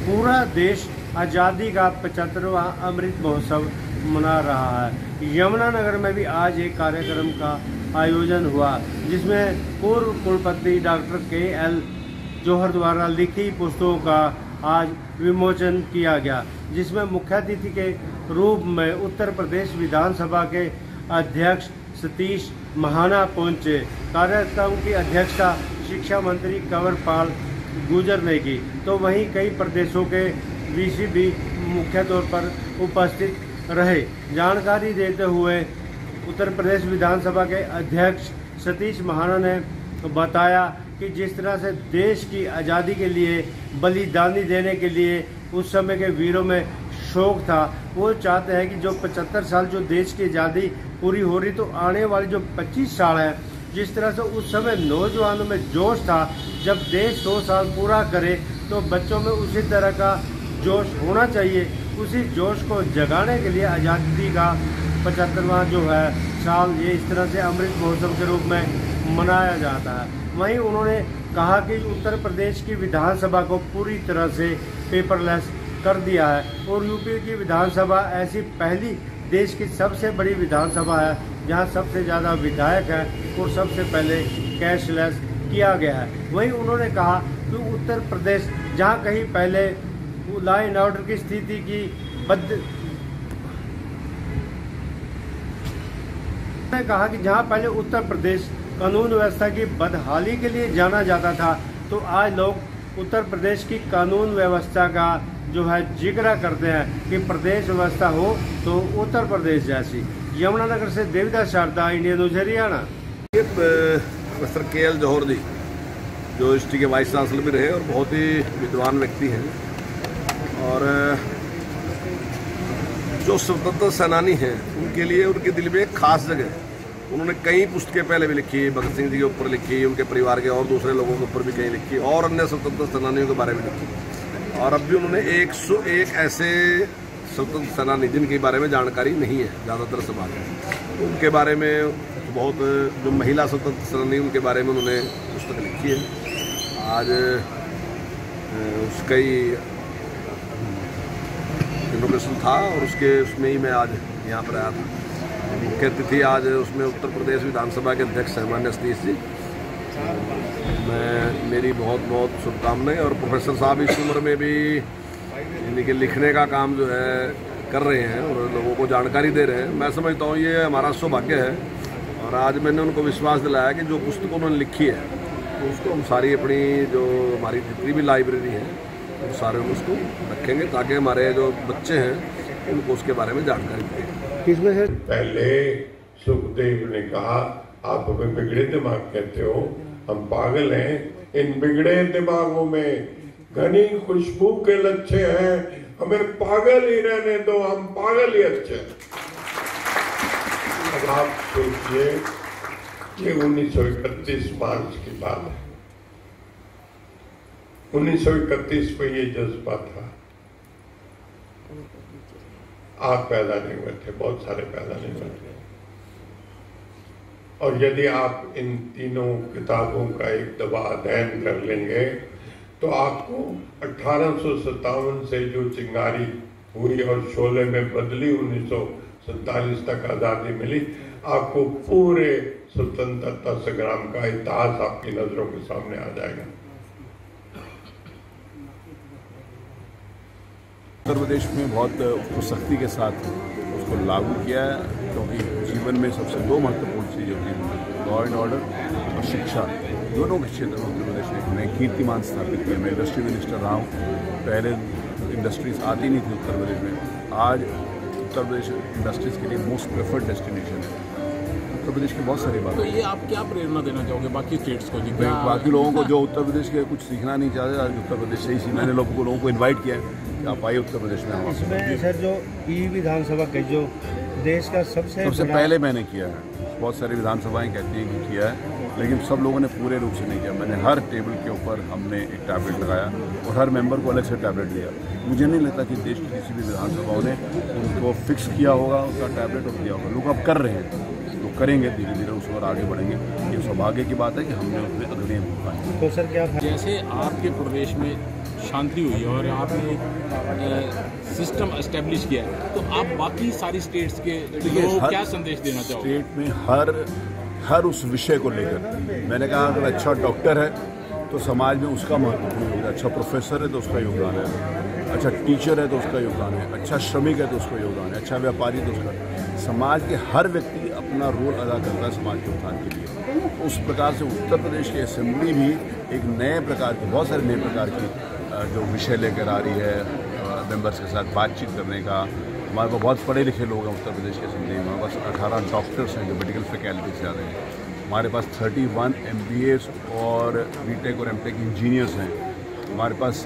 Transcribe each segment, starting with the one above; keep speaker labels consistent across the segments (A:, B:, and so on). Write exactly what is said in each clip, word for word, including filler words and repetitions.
A: पूरा देश आज़ादी का पचहत्तरवां अमृत महोत्सव मना रहा है। यमुनानगर में भी आज एक कार्यक्रम का आयोजन हुआ, जिसमें पूर्व कुलपति डॉक्टर के एल जौहर द्वारा लिखी पुस्तकों का आज विमोचन किया गया, जिसमें मुख्य अतिथि के रूप में उत्तर प्रदेश विधानसभा के अध्यक्ष सतीश महाना पहुंचे। कार्यक्रम की अध्यक्षता शिक्षा मंत्री कंवरपाल गुर्जर ने की, तो वहीं कई प्रदेशों के वीसी भी मुख्य तौर पर उपस्थित रहे। जानकारी देते हुए उत्तर प्रदेश विधानसभा के अध्यक्ष सतीश महाना ने बताया कि जिस तरह से देश की आज़ादी के लिए बलिदानी देने के लिए उस समय के वीरों में शौक था, वो चाहते हैं कि जो पचहत्तर साल जो देश की आज़ादी पूरी हो रही, तो आने वाले जो पच्चीस साल है, जिस तरह से उस समय नौजवानों में जोश था, जब देश सौ साल पूरा करे तो बच्चों में उसी तरह का जोश होना चाहिए। उसी जोश को जगाने के लिए आज़ादी का पचहत्तरवां जो है साल ये इस तरह से अमृत महोत्सव के रूप में मनाया जाता है। वहीं उन्होंने कहा कि उत्तर प्रदेश की विधानसभा को पूरी तरह से पेपरलेस कर दिया है और यूपी की विधानसभा ऐसी पहली देश की सबसे बड़ी विधानसभा है जहां सबसे ज़्यादा विधायक हैं और सबसे पहले कैशलेस किया गया है। वहीं उन्होंने कहा कि उत्तर प्रदेश जहां कहीं पहले लॉ एंड ऑर्डर की स्थिति की बद उन्होंने कहा कि जहां पहले उत्तर प्रदेश कानून व्यवस्था की बदहाली के लिए जाना जाता था, तो आज लोग उत्तर प्रदेश की कानून व्यवस्था का जो है जिक्र करते हैं कि प्रदेश व्यवस्था हो तो उत्तर प्रदेश जैसी। यमुनानगर से Devidas Sharda, India news Haryana.
B: Mister K L Jauhar ji जो हिस्ट्री के वाइस चांसलर भी रहे और बहुत ही विद्वान व्यक्ति हैं, और जो स्वतंत्रता सेनानी हैं उनके लिए उनके दिल में एक खास जगह है। उन्होंने कई पुस्तकें पहले भी लिखी, भगत सिंह जी के ऊपर लिखी, उनके परिवार के और दूसरे लोगों के ऊपर भी कहीं लिखी, और अन्य स्वतंत्रता सेनानियों के बारे में लिखी। और अब भी उन्होंने एक सौ एक ऐसे स्वतंत्र सेनानी जिनके बारे में जानकारी नहीं है ज़्यादातर समाज में, उनके बारे में बहुत, जो महिला स्वतंत्र सेनानी उनके बारे में उन्होंने पुस्तक लिखी है। आज उसका ही इनोग्रेशन था और उसके उसमें ही मैं आज यहाँ पर आया था। मुख्य अतिथि आज उसमें उत्तर प्रदेश विधानसभा के अध्यक्ष हैं माननीय सतीश जी। मैं मेरी बहुत बहुत शुभकामनाएं। और प्रोफेसर साहब इस उम्र में भी इनके लिखने का काम जो है कर रहे हैं और लोगों को जानकारी दे रहे हैं। मैं समझता हूँ ये हमारा सौभाग्य है, और आज मैंने उनको विश्वास दिलाया कि जो पुस्तक उन्होंने लिखी है तो उसको हम सारी अपनी जो हमारी जितनी भी लाइब्रेरी है वो सारे हम उसको रखेंगे, ताकि हमारे जो बच्चे हैं उनको उसके बारे में जानकारी दें।
A: किसमें है?
C: पहले सुखदेव ने कहा आप हमें बिगड़े दिमाग कहते हो, हम पागल हैं। इन बिगड़े दिमागों में घनी खुशबू के लच्छे हैं, हमें पागल ही रहने दो, हम पागल ही अच्छे। अब आप सोचिए कि उन्नीस सौ इकतीस मार्च की बात है। उन्नीस सौ इकतीस में ये जज्बा था। आप पैदा नहीं हुए थे, बहुत सारे पैदा नहीं हुए थे। और यदि आप इन तीनों किताबों का एक दफा अध्ययन कर लेंगे तो आपको अठारह सौ सत्तावन से जो चिंगारी हुई और शोले में बदली उन्नीस सौ सैतालीस तक आज़ादी मिली, आपको पूरे स्वतंत्रता संग्राम का इतिहास आपकी नजरों के सामने आ जाएगा।
D: उत्तर प्रदेश में बहुत उसको सख्ती के साथ उसको लागू किया है, क्योंकि जीवन में सबसे दो महत्वपूर्ण चीज़ होती हैं, लॉ एंड ऑर्डर और शिक्षा। दोनों के क्षेत्र में उत्तर प्रदेश ने एक नए कीर्तिमान स्थापित किया। मैं इंडस्ट्री मिनिस्टर रहा हूँ, पहले इंडस्ट्रीज आती नहीं थी उत्तर प्रदेश में। आज उत्तर प्रदेश इंडस्ट्रीज के लिए मोस्ट प्रेफर्ड डेस्टिनेशन है। उत्तर प्रदेश की बहुत सारी बात।
E: तो ये आप क्या प्रेरणा देना चाहोगे बाकी स्टेट्स को?
D: बाकी लोगों को जो उत्तर प्रदेश के कुछ सीखना नहीं चाहते, आज उत्तर प्रदेश से ही मैंने लोगों को लोगों को इन्वाइट किया है कि आप आइए उत्तर प्रदेश में।
A: इसमें सर जो ई विधानसभा के जो देश का सबसे
D: सबसे पहले मैंने किया है। बहुत सारी विधानसभाएं कहती हैं कि किया है, लेकिन सब लोगों ने पूरे रूप से नहीं किया। मैंने हर टेबल के ऊपर हमने एक टैबलेट लगाया और हर मेंबर को अलग से टैबलेट दिया। मुझे नहीं लगता कि देश की किसी भी विधानसभाओं ने उनको फिक्स किया होगा उसका टैबलेट और दिया होगा। लोग अब कर रहे हैं, तो करेंगे, धीरे धीरे उस पर आगे बढ़ेंगे। ये सौभाग्य की बात है कि हमने उसमें अग्रणी भूमिका है।
A: तो सर क्या
E: जैसे आपके प्रदेश में शांति हुई है और आपने एक सिस्टम एस्टेब्लिश किया है, तो आप बाकी सारी स्टेट्स के लोगों को क्या संदेश देना चाहोगे?
D: स्टेट में हर हर उस विषय को लेकर मैंने कहा अगर अच्छा डॉक्टर है तो समाज में उसका महत्वपूर्ण योगदान, अच्छा प्रोफेसर है तो उसका योगदान है, अच्छा टीचर है तो उसका योगदान है, अच्छा श्रमिक है तो उसका योगदान है, अच्छा व्यापारी तो उसका। समाज के हर व्यक्ति अपना रोल अदा करता है समाज के उत्थान के लिए। उस प्रकार से उत्तर प्रदेश की असेंबली भी एक नए प्रकार की, बहुत सारे नए प्रकार की जो विषय लेकर आ रही है मेंबर्स के साथ बातचीत करने का। हमारे पास बहुत पढ़े लिखे लोग हैं उत्तर प्रदेश की असेंबली में, हमारे पास अठारह डॉक्टर्स हैं जो मेडिकल फैकल्टी से आ रहे हैं, हमारे पास इकतीस एम बी एस और बी टेक और एम टेक इंजीनियर्स हैं, हमारे पास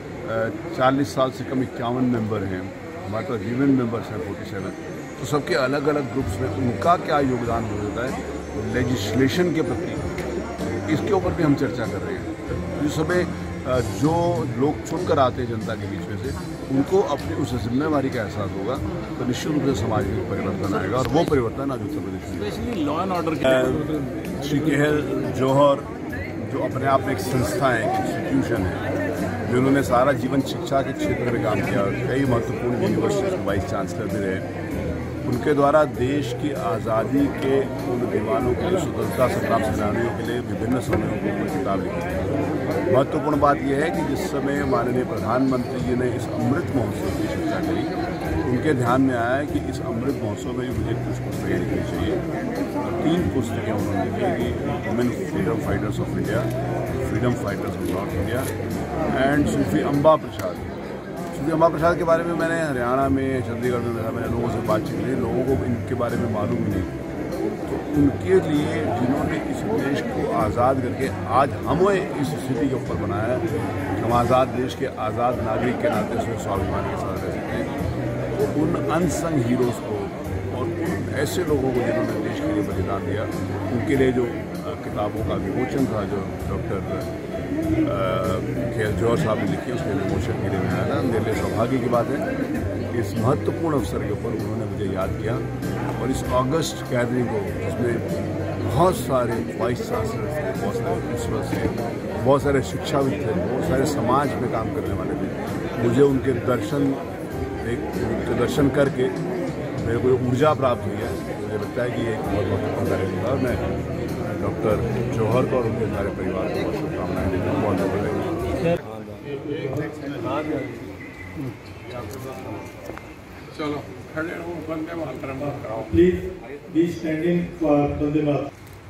D: चालीस साल से कम इक्यावन मेंबर हैं, हमारे पास वीमेन मेंबर्स हैं सैंतालीस। तो सबके अलग अलग ग्रुप्स में उनका क्या योगदान हो जाता है लेजिस्लेशन के प्रति, इसके ऊपर भी हम चर्चा कर रहे हैं। इस समय जो लोग चुनकर आते हैं जनता के बीच में से, उनको अपनी उस जिम्मेवारी का एहसास होगा तो निश्चित रूप से समाज में परिवर्तन आएगा और वो परिवर्तन आज उत्तर प्रदेश में
E: specially law and order.
D: Shri K L जौहर जो अपने आप में एक संस्था है, एक इंस्टीट्यूशन है, जिन्होंने सारा जीवन शिक्षा के क्षेत्र में काम किया, कई महत्वपूर्ण यूनिवर्सिटीज में वाइस चांसलर भी रहे, उनके द्वारा देश की आज़ादी के उन दीवानों के लिए, स्वतंत्रता संग्राम सेनानियों के लिए विभिन्न समयों के ऊपर किताब लिखी है। महत्वपूर्ण बात यह है कि जिस समय माननीय प्रधानमंत्री जी ने इस अमृत महोत्सव की चर्चा करी, उनके ध्यान में आया कि इस अमृत महोत्सव में मुझे कुछ पुस्तकें लिखनी चाहिए। तीन पुस्तकें उन्होंने लिखी, women freedom fighters of India, freedom fighters of north India and Sufi Amba Prasad. Sufi Amba Prasad के बारे में मैंने हरियाणा में, चंडीगढ़ में मैंने मैंने लोगों से बातचीत की, लोगों को इनके बारे में मालूम ही नहीं। तो उनके लिए जिन्होंने इस देश को आज़ाद करके आज हमें इस स्थिति के ऊपर बनाया है कि हम आज़ाद देश के आज़ाद नागरिक के नाते उसमें स्वाभिमान के साथ रह सकते हैं, तो उन अनसंग हीरोज़ को और उन ऐसे लोगों को जिन्होंने देश के लिए बलिदान दिया, उनके लिए जो किताबों का विमोचन था, जो डॉक्टर के एल जौहर साहब ने लिखी, उसके विमोचन के लिए मैं आया था। मेरे लिए सौभाग्य की बात है इस महत्वपूर्ण अवसर के ऊपर उन्होंने मुझे याद किया, और इस अगस्त गैदरिंग को जिसमें बहुत सारे वाइस चांसलर थे, बहुत सारे प्रिंसिपल थे, बहुत सारे शिक्षाविद थे, बहुत सारे समाज में काम करने वाले थे, मुझे उनके दर्शन एक उनके दर्शन करके मेरे को ऊर्जा प्राप्त हुई है। मुझे लगता है कि ये एक बहुत महत्वपूर्ण कार्यक्रम था। मैं डॉक्टर जौहर को और उनके सारे परिवार को शुभकामनाएं देता हूँ। बहुत बहुत
C: चलो खड़े रहो, वंदे मातरम कराओ।
F: Please be standing for Vande Mataram.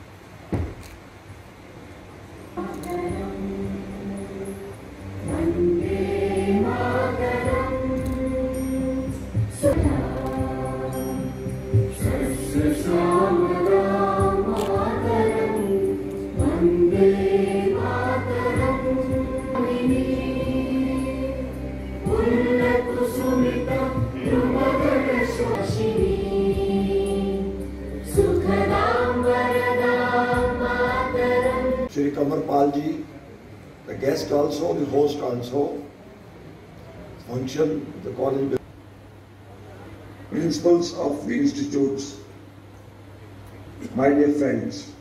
G: Shri Kamarpal ji, the guest also, the host also, function, the college principals of the institutes, my dear friends,